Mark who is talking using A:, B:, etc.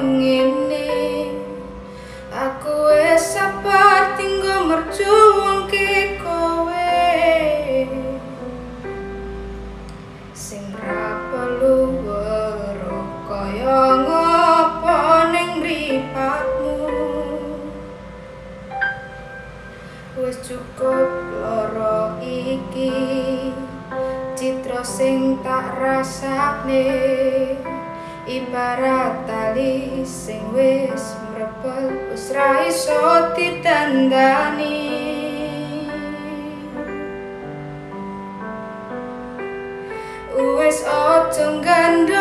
A: ngene. Aku wis sabar tinggo merjuangke kowe, sing ra perlu weruh kaya ngopo ning mripatmu. Wis cukup lara iki, citra sing tak rasane ibarat tali sing wis mrebel, wis ra iso ditandani. Wis aja ngandha